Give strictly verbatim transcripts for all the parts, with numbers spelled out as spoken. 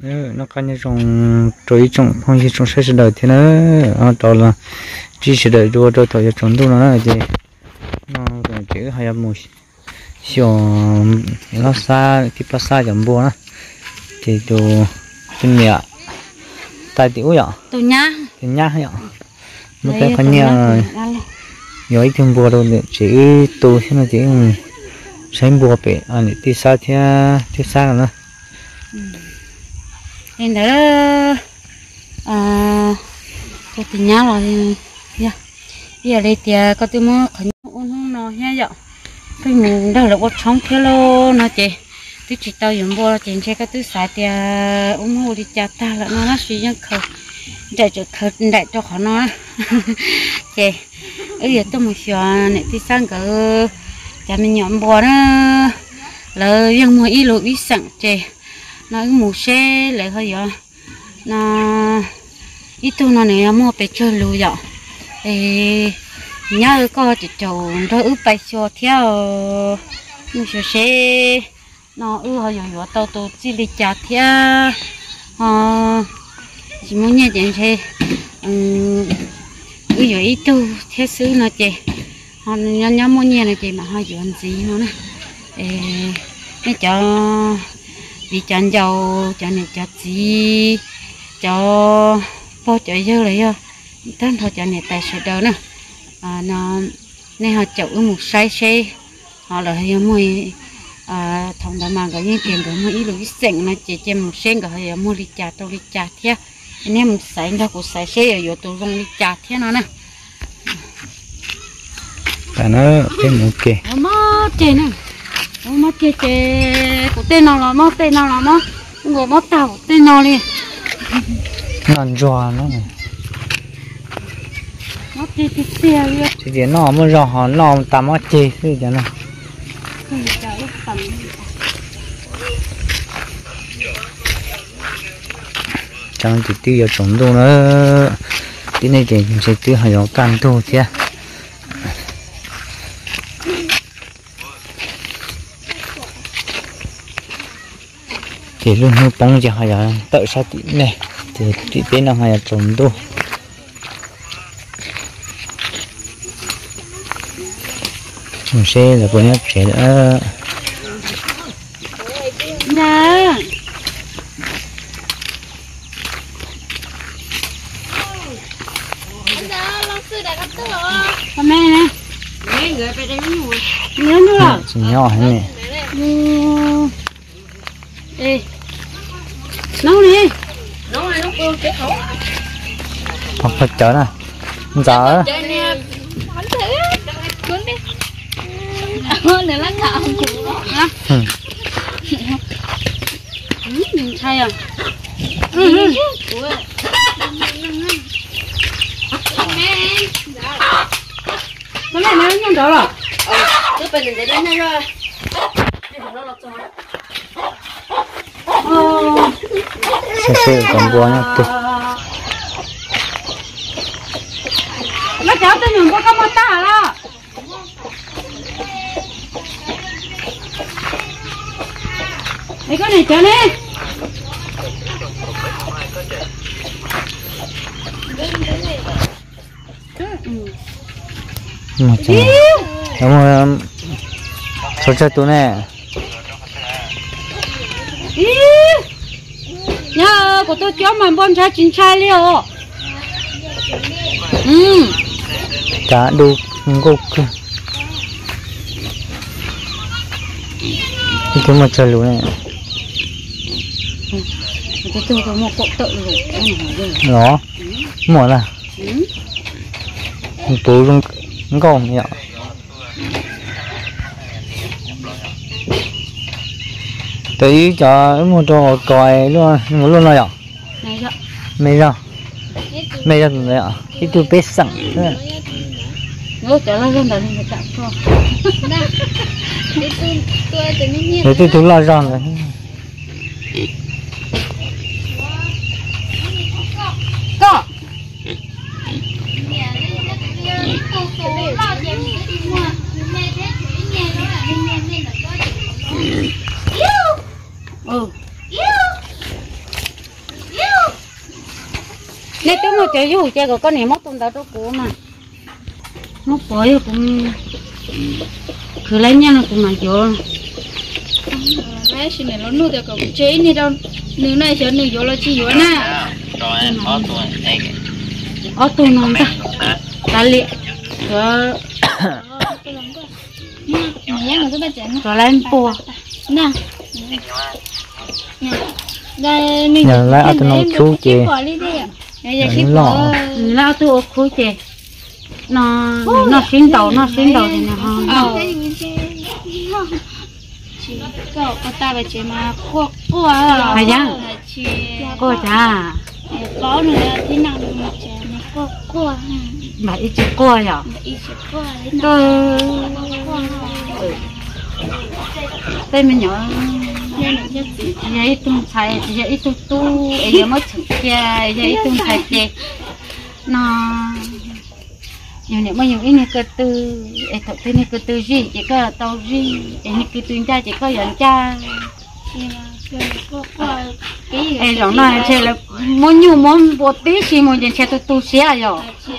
nó coi như trồng trồng trồng không chỉ trồng sai đời thế nữa đó là chỉ sẽ đợi đua đua thôi trồng đâu nó là gì nó chỉ hay một xíu nó xa cái pa xa chẳng bùa nó thì đồ bên nhà tại tiểu vậy tôi nhá thì nhá vậy nó cái con nhà rồi thêm bùa đâu chỉ tôi thế là chỉ xem bùa bể anh đi xa thế thế xa nữa nên đó à tôi thì nhá rồi nha bây giờ đây thì có tôi mua khẩn uống nó nha vậy tôi mình đâu là có sống thế lo nó chị tôi chỉ tao dùng bò chị chơi cái tôi xài thì uống hồ đi chặt ta là nó nó suy nhân khờ để cho khờ để cho khó nó chị ở giờ tôi một xíu này thì sang cái chả mình nhọn bò đó là riêng một ít lúa ít sẵn chị nó mù xe lại hơi giờ nó ít tu nó này muaไปchơi lúa vậy thì nhớ có chỉ trầu nó ướp bay xua theo một số xe nó ướp hơi giờ tàu tàu chỉ đi chặt theo ờ chỉ muốn nghe chuyện thế ướp giờ ít tu theo xứ nó chị họ nhớ nhớ muốn nghe là chị mà họ giờ gì nó nè để cho vì chăn dầu cho này cho gì cho bao trời dơ lại vô tên thôi cho này tài sự đâu nè à, nó nên họ chậu một sai xe họ là hay mua à thằng đó mà cái những tiền của mua ít lúa sành nó chỉ trên một sen của họ mua đi chả tôi đi chả thế anh em sai đâu của sai xe ở chỗ tôi dùng đi chả thế nó nè tại nó thêm một kề mất tiền nè mất tiền tiền của tên nào là mất tên nào là mất người mất tàu tên nào đi nó giò nó này nó đi đi xe đi thì để nó mới giò họ nó tắm nó chê thế cho nó chẳng chỉ tiêu giờ trồng đâu nữa cái này thì sẽ tiêu hay có can thôi chứ thì luôn hơi bóng cho hay là tự sao tí này thì tí bên nào hay là trồng đâu trồng xe là còn nhấp xe nữa nè mẹ nè mấy người phải đánh mùi nhớ nữa chỉ nhỏ thế này ê nấu đi nấu này nấu cô cái khẩu học thật chớ nè giờ bánh thử cuốn đi hơn nữa là ngạo hả nhìn thay à cái này nó nhon đó rồi cái bình này để đây rồi xe xe còn bùa nhá tôi nó cháu tôi nhường có có một ta là đây cái này cháu đi mà chả đúng rồi số chơi tôi nè nhớ của tôi kéo mà bon trái chín chai liều ừ chả đủ ngục cái mà chơi luôn này tôi tôi có một cọng tự rồi đó mua là tôi luôn ngon nhở tí cho một trò còi luôn một luôn rồi ạ mấy giờ mấy giờ rồi ạ cái tôi biết sẵn ngô trở lại dân đời người ta cho để tôi tôi lo giòn rồi có ừ nếu tôi mà chơi dù chơi có con này móc tôm tao tôi cố mà móc bói cũng cứ lấy nhau nó cũng mà vô lấy xin này nó nuôi được cũng chế này đâu nếu này chơi nếu vô là chỉ vô na ở tôi nó ta ta liệt rồi nhá mà chúng ta chén rồi lên bùa nè đây mình nhà lại ở tận chú chị lọ lao tôi khối chị nó nó xin đầu nó xin đầu thì nó cậu có ta về chị mà cô cô à phải chăng cô cha có nữa thế nào mà chị cô cô mà ít chữ cô à ít cô tôi tên mình nhỏ giấy tung xài giấy tu tu ấy mới chữ kia giấy tung xài chị nó nhiều nếu mà nhiều cái này cơ tư ấy thật cái này cơ tư gì chỉ có là tàu gì ấy này cơ tuyên cha chỉ có dẫn cha ấy giống này chơi là muốn nhiều muốn bộ tí gì muốn dẫn cha tu tu xé rồi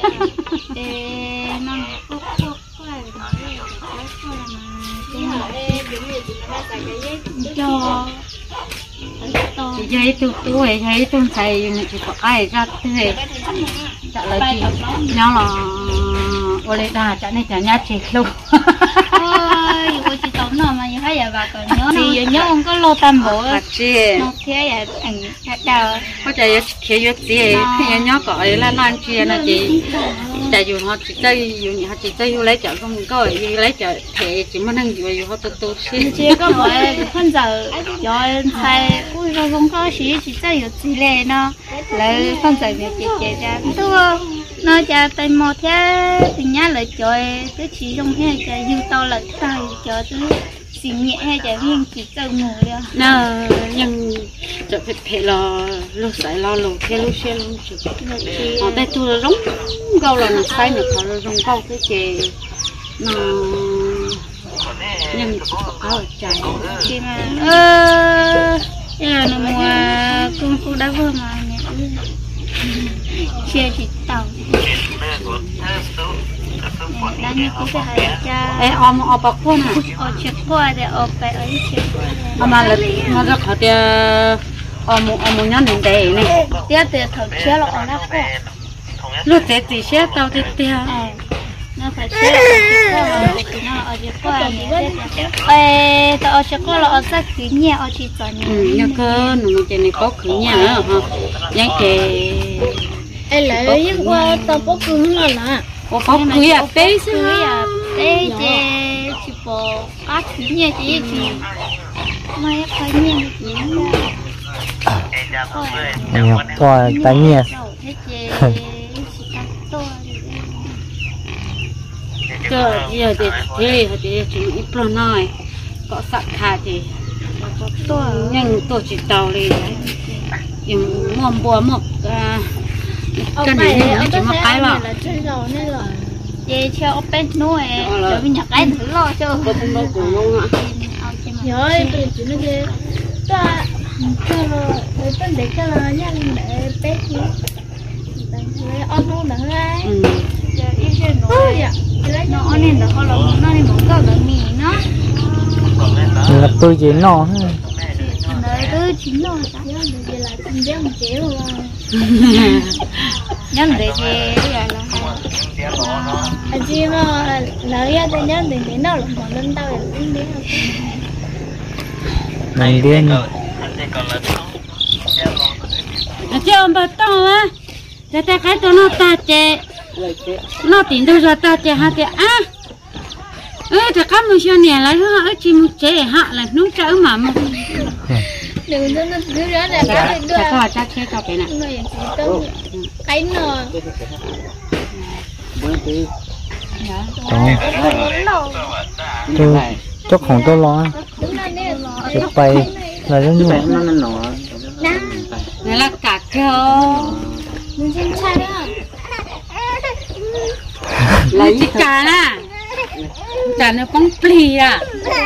cho giấy tu tu ấy giấy tu xài chỉ có ai ra thế trả lời chị nhau là ô lê đà trả này trả nhát chị luôn ôi cô chị tổng nào mà như thế vậy bà còn nhớ thì nhớ không có lô tam bộ nó thế vậy anh thật đâu có chạy kia vô gì thì nhớ gọi là non chia là chị chạy dù họ chỉ chơi dù họ chỉ chơi lấy chợ không có lấy chợ thì chỉ muốn ăn dù họ tu tu xí chị có mọi phân giờ cho thầy ui rồi không có gì chỉ chơi được gì lệ nó lấy phân giờ này chị chị ra thưa nó cha tay mò thế thì nhá lại chơi cứ chỉ trong hè chơi yêu to lại tay chơi cứ xì nhẹ hay chơi riêng chỉ chơi ngủ luôn nó nhưng chợ phải phải lo lo sai lo lo theo lo xe luôn chứ ở đây tôi rống câu là nó sai nữa họ rống câu cái chè nó nhưng có chạy chị mà ơ giờ nó mua công cụ đã vừa mà chia chỉ tàu đang như cũng phải hay cha ê om om bạc quân à ở chiếc qua để ở phải ở chiếc qua mà là nó rất khó thì om om nhón đến đây này tiếc thì thằng chia là ở đó qua lúc thế thì chia tao thì tiêu nó phải chia là ở chiếc qua nó ở chiếc qua ê tao ở chiếc qua là ở sát cứ nhẹ ở chiếc qua ừ nhớ cơ nó cái này có khử nhà hả nhớ cái ê lại những qua tao có cứng rồi nè có có cưới à bé cưới à bé chè chỉ bỏ cá thứ nhẹ chỉ chỉ mai cái nhẹ chỉ nhiều to tay nhẹ cơ giờ thì thế thì chỉ ít lo nói có sẵn thà thì nhưng tôi chỉ tàu đi nhưng mua bùa một cái này nó chỉ một cái mà về theo bên nuôi rồi mình nhặt cái thử lo cho có không đâu cũng luôn ạ rồi tôi chỉ nói cái ta cho rồi tên để cho là nhân để bé chứ lấy ăn luôn được đấy giờ ít chơi nữa nó nên là họ làm nó nên muốn có cái mì nó là tôi chỉ nó đấy tôi chính nó vậy là không biết một chế rồi nhân để chế là anh chị nó lấy ra tên nhân để đến đâu là họ lên tao để tính đến này điên chứ ông bà to á cho ta cái cho nó ta chè nó tìm đâu ra ta chè hả chè á ê thì các mình xem nè lấy họ chỉ một chè hạ là nó chở mà một đừng nó nó cứ đó là cái đưa có cha chè cho cái này cái nồi tôi chốc không tôi lo chụp bay là rất nhiều này là cả cơ mình xem sai đó là gì cả nè trả nó bóng pli à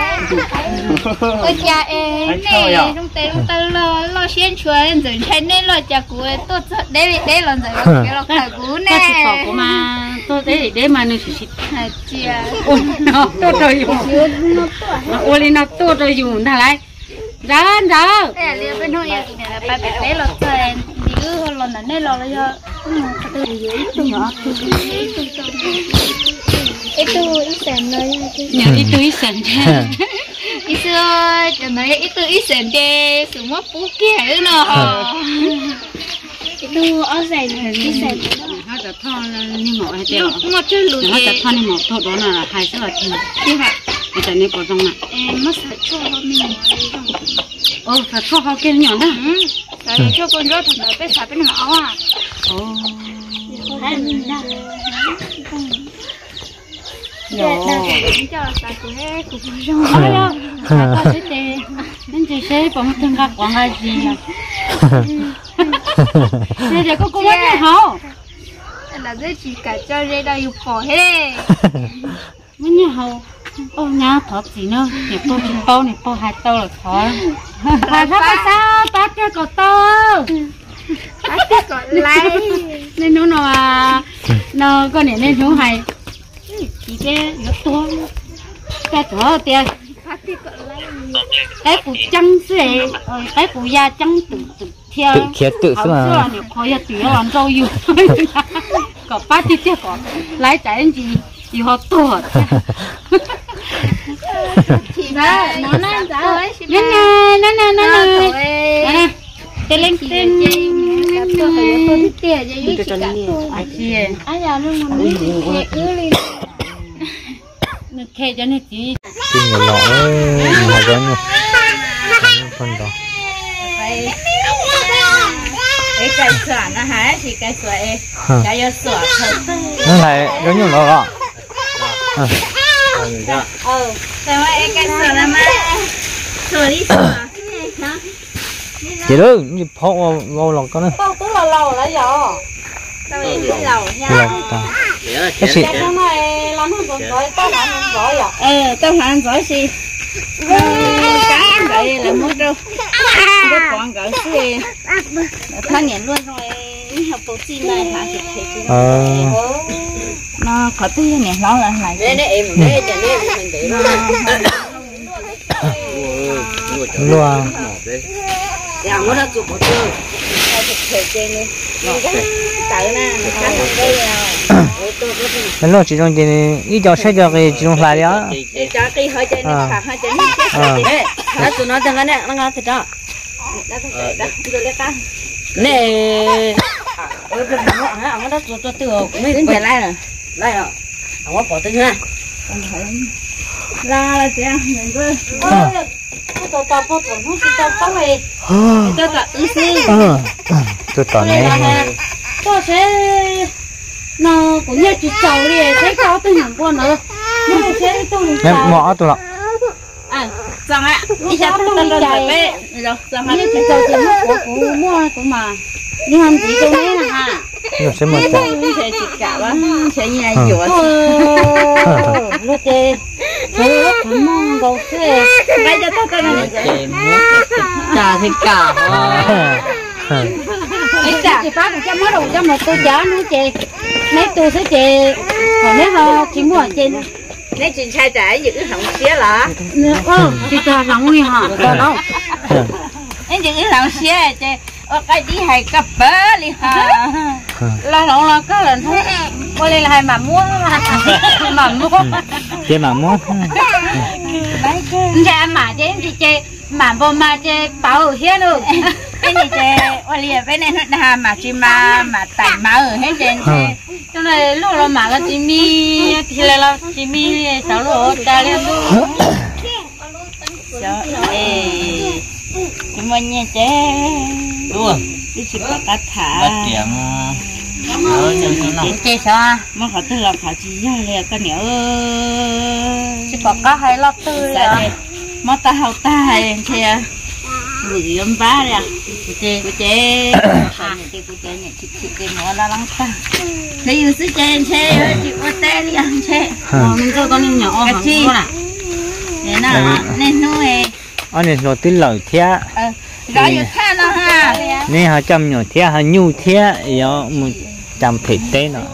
ôi cha em nè trong tay trong tay lo lo xuyên chuối rồi thấy nên lo cha cú tốt đấy đấy là rồi cái lo khởi cú nè ta chỉ bỏ của mà tôi đấy để mà nó chỉ chỉ chia ôi nó tốt rồi dùng ôi nó tốt rồi dùng thằng lại ra ra đây là bên nội này là ba bé đấy lo chơi đi ư lo là nên lo là do từ dưới từ nhỏ từ ít tu ít sần nơi nhiều ít tu ít sần ít xưa cho nói ít tu ít sần cái sự mất phú kia nữa nó ít tu ở sần ít sần họจะทอดนี่หมอให้เจ้า một chút lụt เขาจะทอดนี่หมอทอดร้อนน่ะใครสักทีที่แบบแต่นี่ปอตรงน่ะ em mất sạch cho họ mình โอ้ถ้าทอดเขากินอย่างนั้น sạch cho con rốt thì nó biết sạch bên máu à โอ้ hay mình đã Yo. cho sạch của hết của con rốt có cái gì nên chị sẽ bỏ một thân gạc quảng hay gì à đây để có cô mất gì hả là rất chỉ cả cho đây đâu yêu phổ hết mất gì hả ô nhá thọt gì nữa thì tôi chỉ bao này bao hai tao là thọt hai thọt cái sao tát cái cỏ tao tát cái cỏ lại nên nó nó nó con này nên nó hay chỉ cái nó to cái thọ tiền cái phụ trắng sẽ cái phụ da trắng tự tự theo tự khiết tự họ mà xưa nhiều khó ya tự làm rau yêu có ba tí tiếc có lái chạy gì gì họ to chị ba nó nói sao nè nè nè nè nè nè tên lên tên tôi phải tôi thích tiền cho những chị cả tôi à chị ai giờ luôn mà mình nhẹ cứ đi nó khe cho nó chị cái người lọ mà giống như phần đó cái cây sữa nó hả thì cây sữa cái giờ sữa thật nó này giống như lọ lọ ờ sao ấy cái sữa là mà sữa đi sữa chị đó như phô vô lòng con nữa bao cứ là lâu là giờ sao ấy đi lầu nha cái gì cái này làm không còn giỏi tao làm không giỏi à ờ tao làm giỏi gì cái ăn vậy là mua đâu cái con gạo xí thằng nhện luôn rồi học tổ chim này hả chị chị ờ nó có tí nè nó là này nè nè em nè cho nè mình để nó luôn dạ muốn nó chụp một chương cái nó chỉ trong cái ít cho xe cho cái chỉ trong lại đó cho cái hơi chơi này cả hơi chơi này chết nó tụi nó cho nó nè nó ngon thịt đó nè ôi cái nó hả ông nó cho cho từ mấy đến phải lại rồi lại rồi ông có bỏ tên ha ra là chị mình cứ tôi tao có tổn không chị tao có này tôi cả ứ xí tôi tỏ này tôi sẽ nó cũng như chị cháu đi thấy cháu tôi nhận qua nữa nhưng mà sẽ tôi em mỏ tôi lọ à rằng ạ đi ra tôi đi chạy rồi rằng ạ chị cháu chị mất của của mua của mà đi ăn gì tôi đấy là ha rồi sẽ mở ra sẽ chị cả đó sẽ nhà dừa lúc đây tôi rất muốn mong cầu xe bây giờ tôi cái này trà thịt cả chị phát một trăm mấy đồng cho một tôi giá nữa chị mấy tôi sẽ chị còn nếu mà chị mua ở trên nè chị trai trái giữ hỏng xía là ừ chị cho hỏng nguy hả đâu đâu em giữ hỏng xía chị ở cái đi hay cặp bớ đi ha là nó là cái lần thôi qua đây là hai mà mua mà mua chị mà mua dạ mà chị chị chị mà vô mà chị bảo hiến luôn cái gì chị qua liền bên này nó hà mà chị mà mà tải mà ở hết trên chị cho nên lúc đó mà cái chị mi thì là là chị mi sáu lỗ ta lên luôn cho ê chị mua nha chị đúng đi chị có cá thả kiếm ở trong chị chị sao mà họ tư là họ chỉ ra liền cái nữa chị có cá hay lót tư mà ta hậu ta hay chị gửi âm ba đấy à của chế của chế à chế của chế nhỉ chị chị cái món là lăng ta thế yêu sư chế chế chị có té đi ăn chế mình cho con em nhỏ cái chi thế nào nên nuôi anh này rồi tin lời thia gọi được tha nó ha nên họ chăm nhỏ thia họ nhu thia giờ một chăm thịt tê nó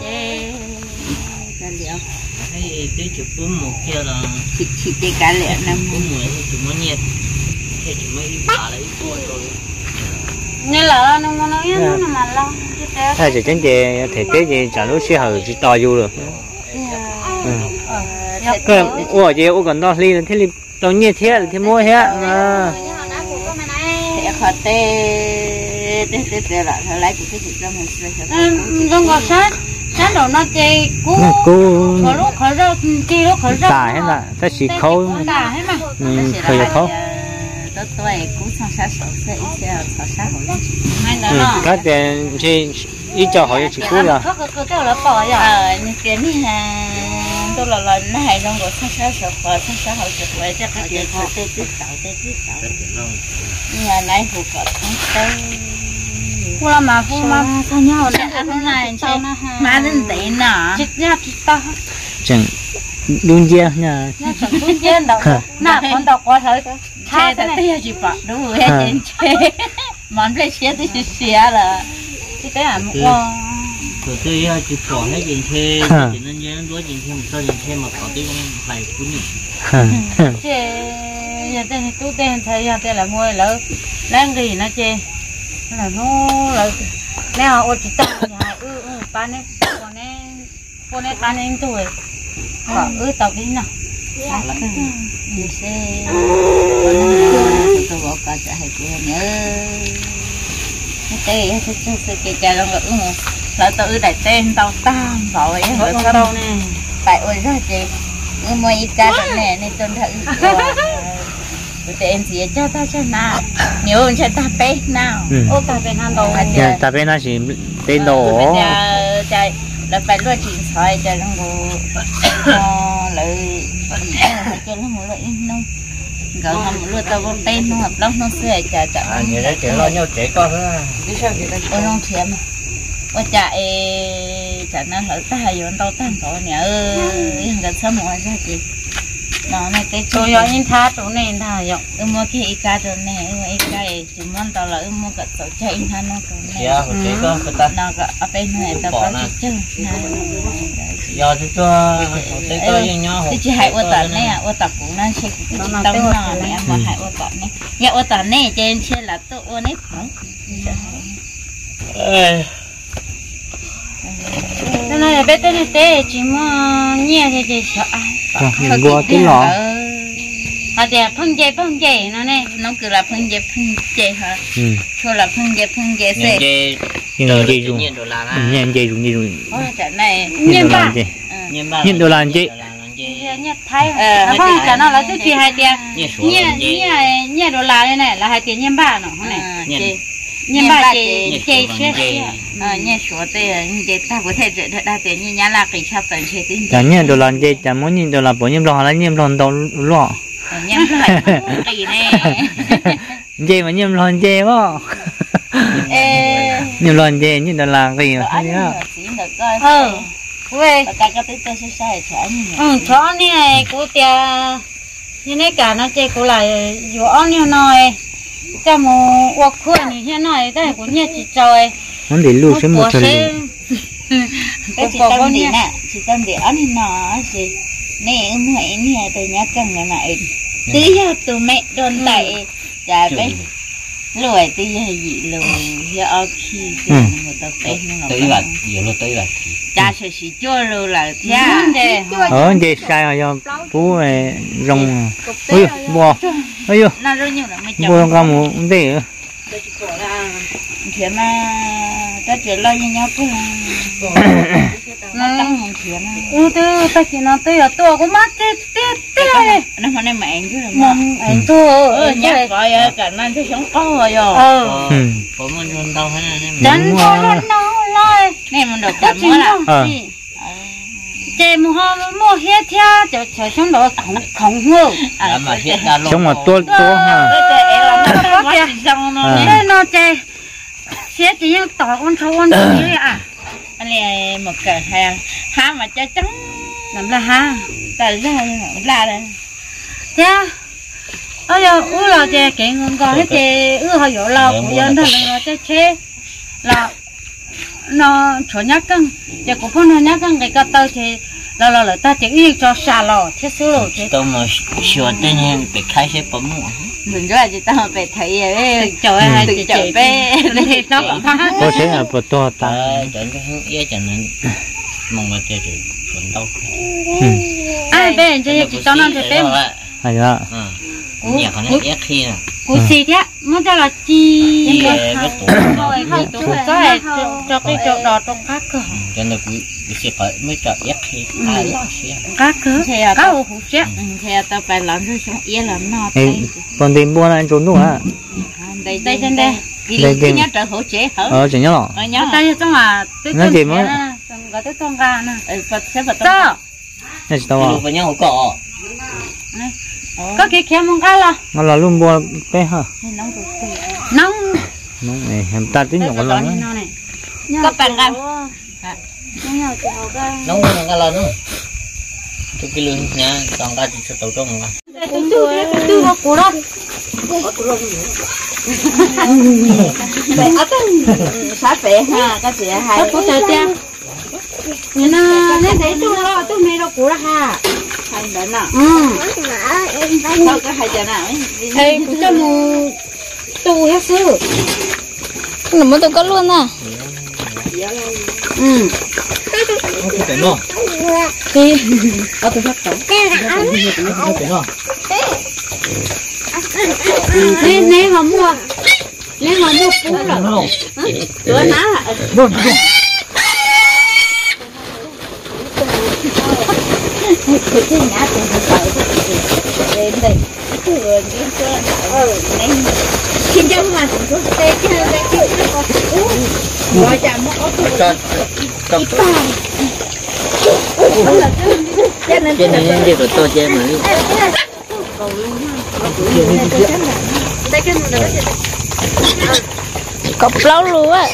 cái chụp bốn một kia là chị chị cái cá lẻ năm bốn mười thì chụp mấy nhiệt thì chụp mấy bà lấy thôi rồi như là nó nó nói nó mà lo thay chỉ chính chị thịt tê gì chả lúc xưa hở chỉ to vô được cái ủa chị ủa còn to ly thế ly to nhiệt thế thì mua hết mà thế khó tê tê tê tê là lấy của cái chị cho mình em không có sát sát đầu nó chơi cú khó lúc khó rau chi lúc khó rau tải hết là ta chỉ khâu tải hết mà mình khơi được khâu tôi tôi cú sang sát sổ sẽ ít sẽ sát sát hồi hay là nó cái tiền chỉ ít cho họ chỉ cú rồi có có có cho là bỏ rồi ờ như tiền đi hà tôi là lần này trong của sát sát sổ và sát sát hồi sổ về chắc cái tiền họ tê tít tạo tê tít tạo nhà này phụ cận không tới phu là mà phu mà sao nhau này hôm nay chơi má đến tí nọ chích nha chích to chẳng đun chia nha chẳng đun chia đâu nè con đọc qua thử chơi thật tiếc chị bỏ đúng rồi hết trên chơi món lấy xe thì xe là chị tới à mua rồi tôi chụp bỏ hết gì thế chỉ nên nhớ đuối gì thêm một số gì thêm mà có cái bài cuốn nhỉ chị giờ tên thì tu tên thời giờ tên là mua lỡ đang gì nó chơi là nó là nè ô chị tao nhà ư ư ba nè con nè con nè ba nè tuổi họ ư tao đi nào như xe tôi bỏ cả cho hai cô nhớ cái cái cái cái cái cái lòng ư là tôi ư đại tên tao tam rồi rồi tao nè tại ôi ra chị ư mua ít cá nè nên tôi thử tên gì cho ta cho nào nếu cho ta bé nào ô ta bên hàng đầu dạ ta bên nó chỉ tên đồ chạy là phải luôn chuyện xoay cho nó ngủ lợi cho nó ngủ lợi nông gỡ ngầm luôn tao con tên nó hợp lắm nó sưởi chả chả à như đấy trẻ lo nhau trẻ con đó ôi non thiệt mà ôi chạy chả nó lỡ ta hay vô tao tan rồi nè ơi gần sớm một ra chị nó này cái tôi giờ in tha chỗ này in tha rồi ư mua cái cá chỗ này ư cái cái chỉ muốn tao là ư mua cái tổ chơi in tha nó chỗ này dạ trẻ con người ta nó cái ở bên này tao có cái chân giờ tôi cho trẻ con với nhau tôi chỉ hại ô tận này à ô tận cũng nên chơi cũng chỉ tao nó này mà hại ô tận này nhà ô tận này trên trên là tôi ô nếp không cái này bé tên này té chỉ mà nhẹ thì chỉ sợ ai qua cái lọ à thì phân dây phân dây nó này nó cứ là phân dây phân dây hả cho là phân dây phân dây nhưng dây nhưng mà dây dùng nhiên đồ là nhiên dây dùng dây dùng ôi trận này nhiên ba nhiên đồ là gì nhiên thái à không chả nó là cái gì hai tiền nhiên nhiên nhiên đồ là đây này là hai tiền nhiên ba nó này nhiên ba chị chị chị ờ nhiên số tiền nhiên ta có thể dạy đa tiền nhiên nhá là cái sao tận chế tiền chả nhiên đồ là gì chả muốn nhiên đồ là bỏ nhiên đồ là nhiên đồ đồ lọ nhiên lại cái này gì mà nhiên lon gì quá nhiên lon gì nhiên đồ là cái gì đó ừ quê cái cái thứ tôi sẽ sai chả như ừ chó này của tia như này cả nó chơi của lại vừa như nói cho một cuộc khuya này như nói đây của nhà chị trời muốn để lưu sẽ một trời cái chị tâm đi nè chị tâm đi ăn nó gì nè em hỏi nè từ nhà cầm cái này tí giờ tụi mẹ đồn tại chả biết lùi tí giờ gì lùi giờ khi người ta tên nó tới là nhiều nó tới là cha sẽ chỉ cho lùi là thế ở đây sai rồi bố này rong ôi bò ôi yo nó rất nhiều là mấy bò con cam một thế chuyện mà ta chuyện lo như nhau cũng nó tăng một chuyện ừ tôi ta chỉ nói tôi là tôi cũng mất tê tê tê nó hôm nay mẹ anh chứ mà anh tôi ở nhà gọi cả năm tôi sống có rồi rồi ờ có một con tao hay là đánh con nó nói này mình được cảm ơn là chị mua mua hết theo cho cho chúng nó không không ngờ mà hiện ra trong mà tua tua ha có kìa đây nó chơi xe chỉ như tỏi con trâu con gì à anh này một cái ha ha mà cho trắng làm là ha tại ra là đây thế bây giờ u là chơi kẹt ngon còn hết chơi u họ dỗ lo của dân thôi là chơi chơi là nó chỗ nhát căng giờ cũng không nó nhát căng cái cái tao chơi là là là ta chỉ ý cho xà lò thiết số lò chơi tao mà sửa tên em bị khai sẽ bấm mua mình rất là chỉ tao phải thấy vậy trời ơi chị chị bé thì nó cũng phá có thể là bữa to ta chọn cái hướng ý cho nên mong mà chơi được chuẩn đâu ai bé chơi chỉ cho nó chơi bé hay đó nhà họ nói ép khi nè cú xì thế nó cho là chi cái tủ rồi hai tủ rồi cho cái chỗ đỏ trong các cửa cho nên cũng sẽ phải mới cho ép khi ai lo xe các cửa các hồ hủ xe theo tao phải làm rồi xong yên làm nó còn tìm mua lại trốn đủ à đây đây trên đây cái cái nhá trợ hỗ trợ hả ờ chỉ nhớ lọ ờ nhá đây trong mà tôi nó gì mới gọi tới con gà nè vật sẽ vật đó này sao à phải nhớ hỗ cọ có cái kia mong cá là nó là luôn mua bé hả nóng nóng này em ta tính nhộng lắm có bằng ăn nóng hơn cái lần nữa tôi cái lươn nha còn cái chỉ tàu trong mà tôi tôi tôi có củ đó vậy ở cái sát về ha cái gì hay có trời cha nên là nên thấy tôi lo tôi mê nó củ đó ha hay đấy nè ừ sao cái hay chả nào thầy cũng cho một tu hết sư nó mới tôi có luôn à ừ cái nó thì ở tôi phát tổng nên nên mà mua nên mà mua củ rồi cửa ná cái nhà thì phải đến đây thường đến cơ ở đây khi trong mà chúng tôi tê cái cái cái ngoài chạm nó có cho cho cho nên cho nên điều của tôi chơi mà cọc lâu luôn á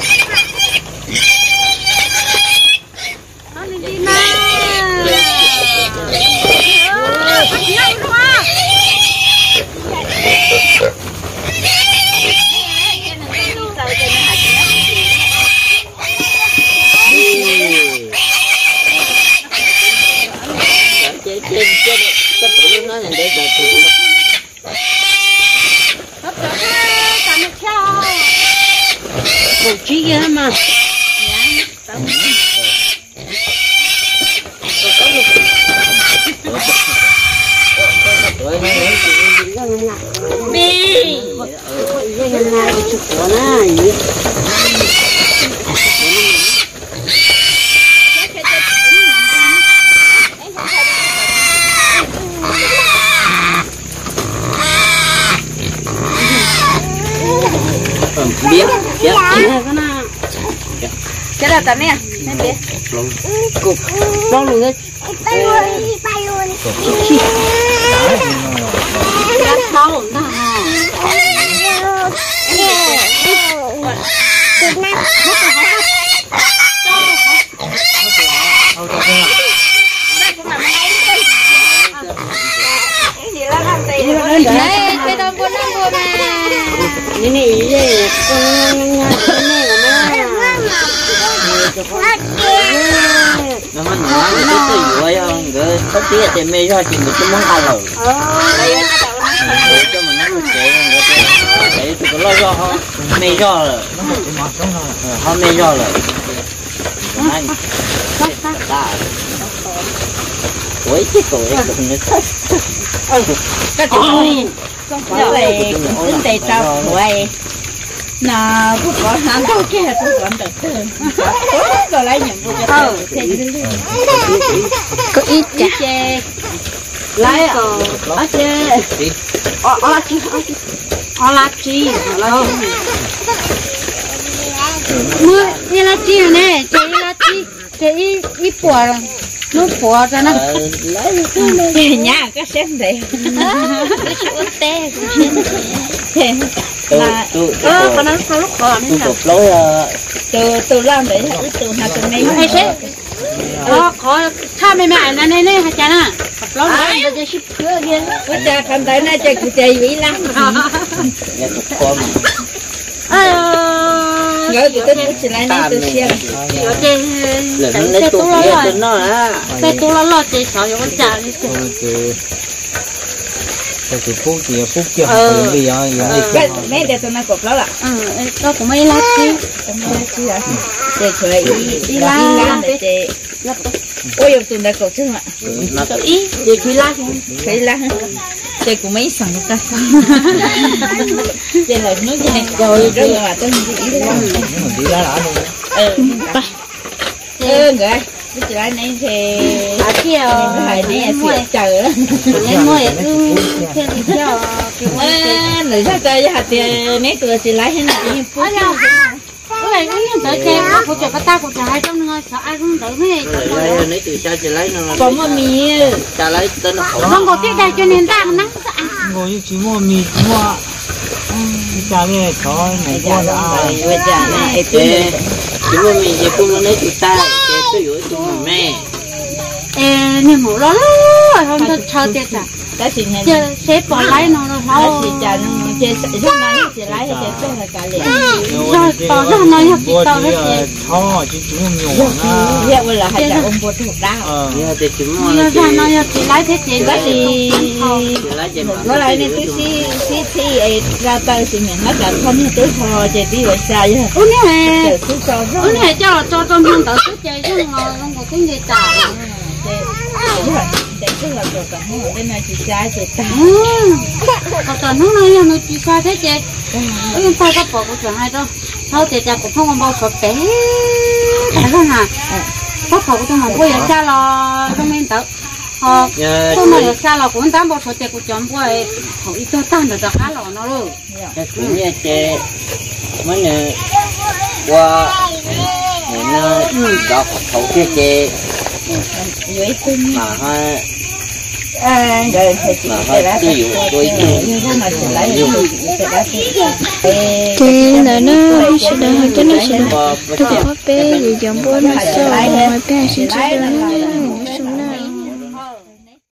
trên trên trên cái tủ nó là để để một chí kia mà biết biết cái là tao nè nên biết cục bao luôn đấy bay luôn bay luôn đã thâu ta đấy cái đó buồn lắm buồn mà này này gì con nhà con này là nó mà nói cái cái gì vậy người có tí thì mê cho chị một cái món ăn rồi cho mình nó chạy người ta chạy tụi nó lo cho họ mê cho rồi họ mê cho rồi này tuổi chứ tuổi cũng nó cái chuyện không phải là vấn đề trao quay là cũng có hàng đâu kia cũng còn được rồi lấy những bộ cho có ít chả chè lấy ở chè ở ở chi ở là chi ở là mưa như là chi này chơi là chi chơi ít ít bùa nước phùa cho nó Thì nhà có xem đấy. cái chỗ té cũng xem Là ơ còn nó sao lúc còn tôi nữa cột lối từ từ làm đấy, từ hai từ mấy hay thế ờ có cha mẹ mẹ này này này hả cha nè lâu rồi bây giờ ship cửa kia Ôi cha con tới nay chơi của chơi vĩ lắm. nhà cột con ờ Rồi tụi tôi cũng chỉ lại này tôi xem. ở trên là nó chạy lấy xe tụt tú lo kia rồi trên nó á xe tú lo lo chạy sợ con cha đi cái cái phúc thì phúc chưa phải bây giờ giờ này Cái mấy đứa tôi nói cột đó là. ừ đó cũng mấy lát chứ Chị à. Chị chơi đi làm để chị. Ôi yêu tụi nó cột chứ mà. nó tự ý để chị lát Cái lá. Chị cũng mấy sẵn ta. Chị là nói gì rồi rồi mà tôi đi làm. nhưng mà đi ra đã luôn Ừ. Ừ người. Chị lại này thì à kia phải đi sẽ chờ đó. lên ngồi cứ theo đi theo kiểu À, người ta chơi hạt tiền mấy tuổi chị lại thế này như phút. ơi cái như tới chơi nó phụ trợ bắt ta phụ trợ hai trong người sợ ai cũng tới mấy lấy lấy từ cha chỉ lấy nó Có một mì. cha lấy tên nó khổ không có tiết đây cho nên ta nắng ngồi như chỉ mua mì chỉ mua cha này có này qua đã Bây giờ này chế chỉ mua mình chỉ cũng lấy từ ta chế tôi yếu tôi mẹ ê nhưng mà nó không có chờ tiết à đã xin hẹn. chơi xếp bỏ lấy nó nó Đã nó xin chào nó chế lúc này chị lấy thì chế là cả liền. rồi tao ra nói học chị tao hết chị thôi chỉ chỉ mua nhiều mà Hiện bây là hai chàng ông bố thuộc đau. ờ giờ thì chỉ mua giờ là ra chị nói học chị lấy thế chị Có lấy gì chỉ lấy chị có lại nên tôi xí xí xí ấy ra tay thì mình mất là không như tôi thò chế đi ở xa chứ. ủa nè Chờ tôi cho ủa rồi. nè cho cho trong hương tự sức chơi chứ mà không có cái gì cả Để cứ là đồ cả mua bên này chị trai chị ta. ừ còn tao nó nói nó chỉ sao thế chị ôi tay có bỏ của trường hai đâu thôi chị cha cũng không có bao sọt té tại sao hả có khẩu của tôi mà bây giờ xa lo trong bên tự ờ giờ tôi mà giờ xa lo cũng tám bao sọt chị của chồng quay khẩu ít cho tan được khá lo nó luôn cái cũng như chị mấy người qua người nó đọc khẩu kia chị Dưới tinh mà hai à rồi thì chị mà sẽ hai đã cứ dụ tôi như thế mà chị lấy thì sẽ đã thì là nó sẽ đỡ hơn cho nó sẽ đỡ tôi có bé gì giống bố nó sợ mà bé sẽ đỡ